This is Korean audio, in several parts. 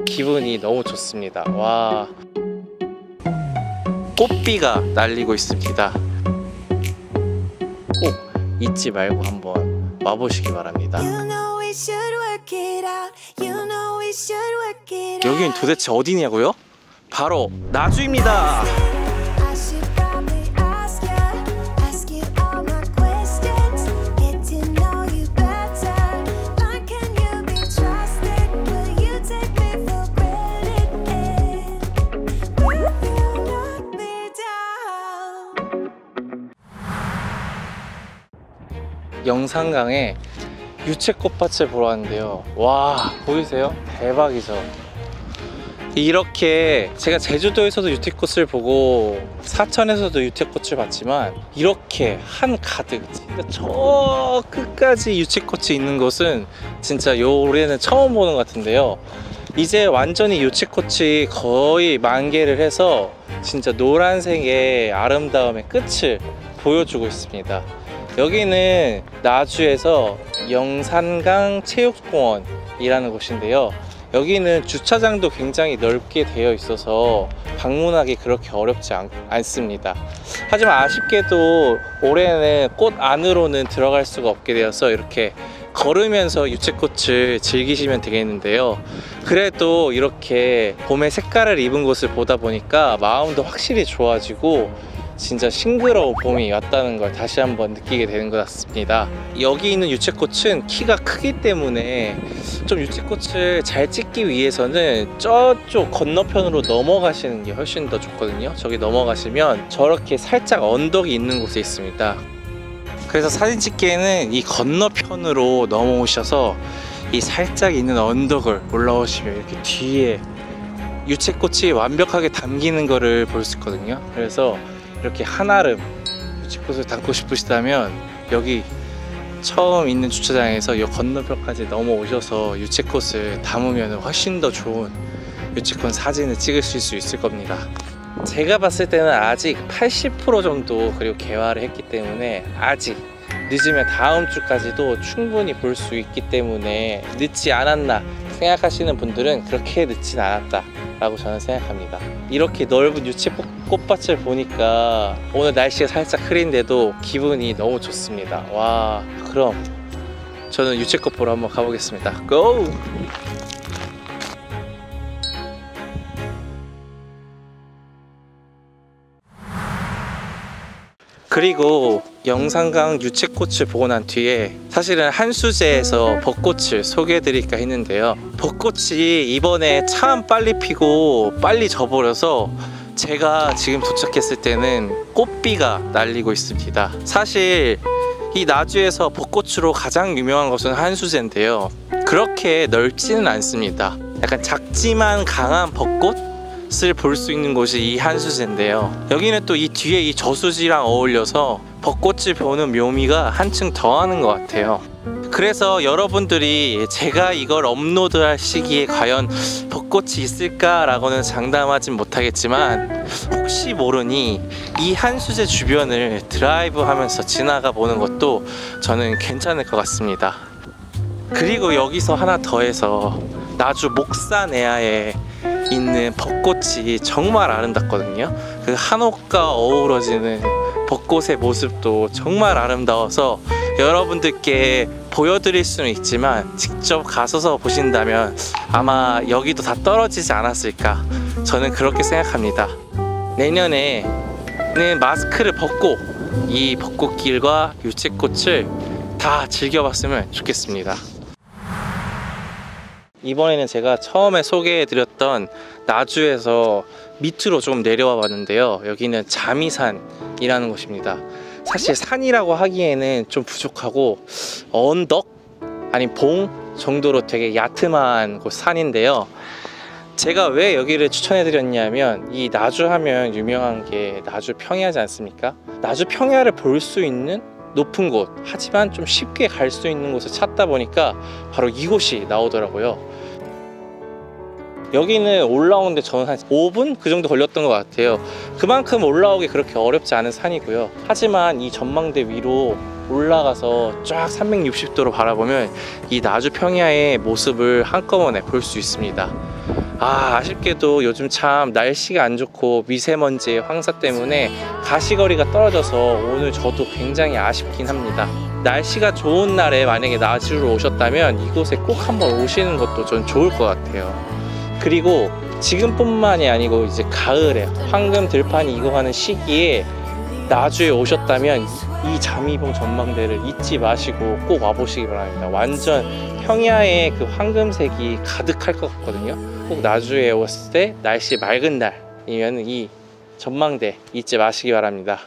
기분이 너무 좋습니다. 와, 꽃비가 날리고 있습니다. 꼭 잊지 말고 한번 와보시기 바랍니다. 여긴 도대체 어디냐고요? 바로 나주입니다. 영산강에 유채꽃밭을 보러 왔는데요. 와, 보이세요? 대박이죠? 이렇게 제가 제주도에서도 유채꽃을 보고 사천에서도 유채꽃을 봤지만 이렇게 한가득 진짜 저 끝까지 유채꽃이 있는 곳은 진짜 요 올해는 처음 보는 것 같은데요. 이제 완전히 유채꽃이 거의 만개를 해서 진짜 노란색의 아름다움의 끝을 보여주고 있습니다. 여기는 나주에서 영산강 체육공원이라는 곳인데요. 여기는 주차장도 굉장히 넓게 되어 있어서 방문하기 그렇게 어렵지 않습니다. 하지만 아쉽게도 올해는 꽃 안으로는 들어갈 수가 없게 되어서 이렇게 걸으면서 유채꽃을 즐기시면 되겠는데요. 그래도 이렇게 봄의 색깔을 입은 곳을 보다 보니까 마음도 확실히 좋아지고 진짜 싱그러운 봄이 왔다는 걸 다시 한번 느끼게 되는 것 같습니다. 여기 있는 유채꽃은 키가 크기 때문에 좀 유채꽃을 잘 찍기 위해서는 저쪽 건너편으로 넘어가시는 게 훨씬 더 좋거든요. 저기 넘어가시면 저렇게 살짝 언덕이 있는 곳에 있습니다. 그래서 사진 찍기에는 이 건너편으로 넘어오셔서 이 살짝 있는 언덕을 올라오시면 이렇게 뒤에 유채꽃이 완벽하게 담기는 거를 볼 수 있거든요. 그래서 이렇게 한아름 유채꽃을 담고 싶으시다면 여기 처음 있는 주차장에서 이 건너편까지 넘어오셔서 유채꽃을 담으면 훨씬 더 좋은 유채꽃 사진을 찍으실 수 있을 겁니다. 제가 봤을 때는 아직 80% 정도 그리고 개화를 했기 때문에 아직 늦으면 다음 주까지도 충분히 볼 수 있기 때문에 늦지 않았나 생각하시는 분들은 그렇게 늦진 않았다 라고 저는 생각합니다. 이렇게 넓은 유채꽃밭을 보니까 오늘 날씨가 살짝 흐린데도 기분이 너무 좋습니다. 와, 그럼 저는 유채꽃 보러 한번 가보겠습니다. 고! 그리고 영산강 유채꽃을 보고 난 뒤에 사실은 한수제에서 벚꽃을 소개해드릴까 했는데요. 벚꽃이 이번에 참 빨리 피고 빨리 져버려서 제가 지금 도착했을 때는 꽃비가 날리고 있습니다. 사실 이 나주에서 벚꽃으로 가장 유명한 곳은 한수제인데요. 그렇게 넓지는 않습니다. 약간 작지만 강한 벚꽃? 을 볼 수 있는 곳이 이 한수제인데요. 여기는 또 이 뒤에 이 저수지랑 어울려서 벚꽃을 보는 묘미가 한층 더하는 것 같아요. 그래서 여러분들이 제가 이걸 업로드할 시기에 과연 벚꽃이 있을까 라고는 장담하진 못하겠지만 혹시 모르니 이 한수제 주변을 드라이브 하면서 지나가 보는 것도 저는 괜찮을 것 같습니다. 그리고 여기서 하나 더해서 나주 목산에하에 있는 벚꽃이 정말 아름답거든요. 그 한옥과 어우러지는 벚꽃의 모습도 정말 아름다워서 여러분들께 보여드릴 수는 있지만 직접 가서서 보신다면 아마 여기도 다 떨어지지 않았을까, 저는 그렇게 생각합니다. 내년에는 마스크를 벗고 이 벚꽃길과 유채꽃을 다 즐겨봤으면 좋겠습니다. 이번에는 제가 처음에 소개해드렸던 나주에서 밑으로 좀 내려와 봤는데요. 여기는 자미산이라는 곳입니다. 사실 산이라고 하기에는 좀 부족하고 언덕? 아니 봉? 정도로 되게 야트한 곳 산인데요. 제가 왜 여기를 추천해드렸냐면 이 나주 하면 유명한 게 나주 평야지 않습니까? 나주 평야를 볼 수 있는 높은 곳, 하지만 좀 쉽게 갈 수 있는 곳을 찾다 보니까 바로 이곳이 나오더라고요. 여기는 올라오는데 저는 한 5분? 그 정도 걸렸던 것 같아요. 그만큼 올라오기 그렇게 어렵지 않은 산이고요. 하지만 이 전망대 위로 올라가서 쫙 360도로 바라보면 이 나주 평야의 모습을 한꺼번에 볼 수 있습니다. 아쉽게도 요즘 참 날씨가 안 좋고 미세먼지의 황사 때문에 가시거리가 떨어져서 오늘 저도 굉장히 아쉽긴 합니다. 날씨가 좋은 날에 만약에 나주로 오셨다면 이곳에 꼭 한번 오시는 것도 전 좋을 것 같아요. 그리고 지금뿐만이 아니고 이제 가을에 황금 들판이 익어가는 시기에 나주에 오셨다면 이 잠이봉 전망대를 잊지 마시고 꼭 와보시기 바랍니다. 완전 평야에 그 황금색이 가득할 것 같거든요. 꼭 나주에 왔을 때 날씨 맑은 날이면 이 전망대 잊지 마시기 바랍니다.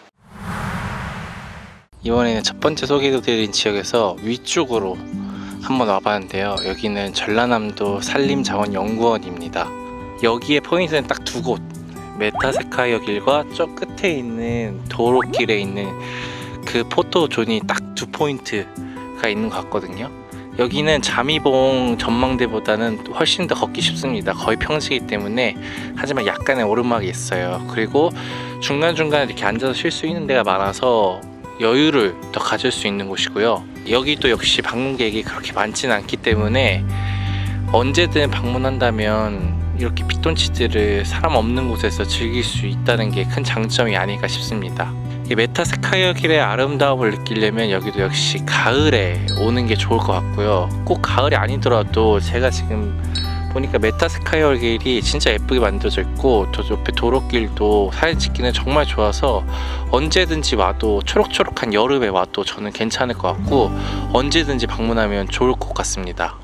이번에는 첫 번째 소개해드린 지역에서 위쪽으로 한번 와봤는데요. 여기는 전라남도 산림자원연구원입니다. 여기에 포인트는 딱 두 곳, 메타세카이어 길과 저 끝에 있는 도로길에 있는 그 포토존이 딱 두 포인트가 있는 것 같거든요. 여기는 잠이봉 전망대보다는 훨씬 더 걷기 쉽습니다. 거의 평지이기 때문에. 하지만 약간의 오르막이 있어요. 그리고 중간중간에 이렇게 앉아서 쉴 수 있는 데가 많아서 여유를 더 가질 수 있는 곳이고요. 여기도 역시 방문객이 그렇게 많지는 않기 때문에 언제든 방문한다면 이렇게 피톤치드를 사람 없는 곳에서 즐길 수 있다는 게 큰 장점이 아닐까 싶습니다. 이 메타세카이어 길의 아름다움을 느끼려면 여기도 역시 가을에 오는 게 좋을 것 같고요. 꼭 가을이 아니더라도 제가 지금 보니까 메타세카이어 길이 진짜 예쁘게 만들어져 있고 저 옆에 도로길도 사진 찍기는 정말 좋아서 언제든지 와도 초록초록한 여름에 와도 저는 괜찮을 것 같고 언제든지 방문하면 좋을 것 같습니다.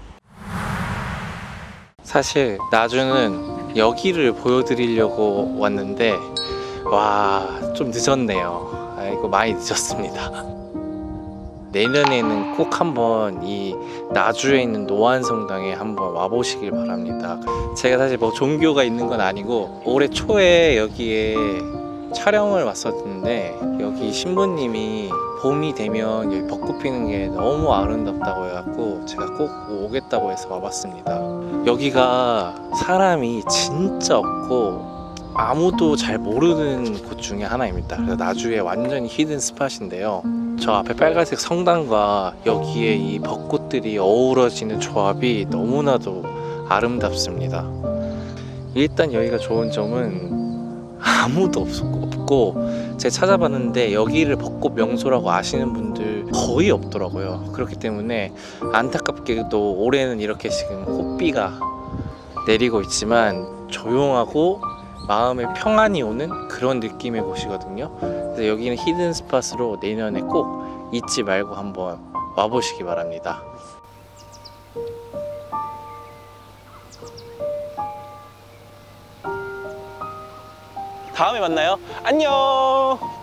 사실 나주는 여기를 보여드리려고 왔는데 좀 늦었네요. 이거 많이 늦었습니다. 내년에는 꼭 한번 이 나주에 있는 노안성당에 한번 와보시길 바랍니다. 제가 사실 뭐 종교가 있는 건 아니고 올해 초에 여기에 촬영을 왔었는데 여기 신부님이 봄이 되면 여기 벚꽃 피는 게 너무 아름답다고 해갖고 제가 꼭 오겠다고 해서 와봤습니다. 여기가 사람이 진짜 없고 아무도 잘 모르는 곳 중에 하나입니다. 그래서 나주에 완전히 히든 스팟인데요. 저 앞에 빨간색 성당과 여기에 이 벚꽃들이 어우러지는 조합이 너무나도 아름답습니다. 일단 여기가 좋은 점은 아무도 없고 제가 찾아봤는데 여기를 벚꽃 명소라고 아시는 분들 거의 없더라고요. 그렇기 때문에 안타깝게도 올해는 이렇게 지금 꽃비가 내리고 있지만 조용하고 마음에 평안이 오는 그런 느낌의 곳이거든요. 그래서 여기는 히든 스팟으로 내년에 꼭 잊지 말고 한번 와보시기 바랍니다. 다음에 만나요. 안녕.